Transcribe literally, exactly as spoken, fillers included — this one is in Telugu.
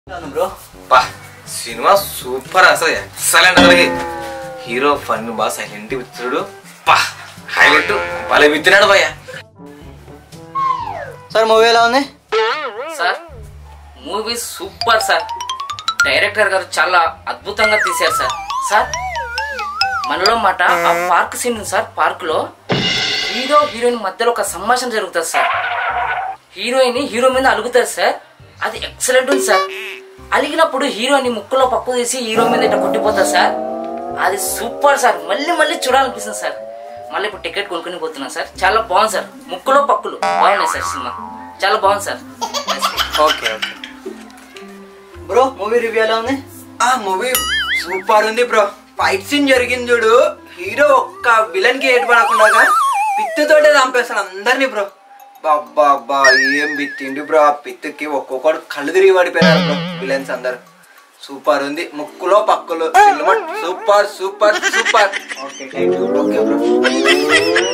బ్రో బా సినిమా సూపర్ అసలు ఎక్సలెంట్ అసలు హీరో ఫన్ బా సైలెంట్ విచ్చాడు బా హైలైట్ భలే విత్తినాడు భయ్య సార్ మూవీ ఎలా ఉంది sir movie super sir director గారు చాలా అద్భుతంగా తీశారు సార్ సార్ మనలో మాట ఆ పార్క్ సీన్ ఉంది సార్ పార్క్ లో హీరో హీరోయిన్ మధ్యలో ఒక సంభాషణ జరుగుతుంది సార్ హీరోయిన్ హీరో మీద అలుగుతారు సార్ అది ఎక్సలెంట్ ఉంది సార్ అలిగినప్పుడు హీరోయిన్ ముక్కులో పప్పు తీసి హీరో మీద ఇట్లా కొట్టిపోతారు సార్ అది సూపర్ సార్ మళ్ళీ మళ్ళీ చూడాలనిపిస్తుంది సార్ మళ్ళీ ఇప్పుడు టికెట్ కొనుక్కొని పోతున్నాను సార్ చాలా బాగుంది సార్ ముక్కులో పప్పులు బాగున్నాయి సార్ సినిమా చాలా బాగుంది sir okay okay bro movie review ఎలా ఉంది ఆ మూవీ సూపర్ ఉంది బ్రో ఫైట్ సీన్ జరిగింది చూడు హీరో ఒక్క విలన్ కి ఏటు పడకుండా పిత్తుతోటే చంపేస్తాడు అందరినీ బ్రో బాబా బా ఏం పిత్తిండి బ్రో ఆ పిత్తుకి ఒక్కొక్కడు కళ్ళు తిరిగి పడిపోయినారు బ్రో విలన్స్ అందరు సూపర్ ఉంది ముక్కులో పక్కులో cinema super super super okay thank you okay bro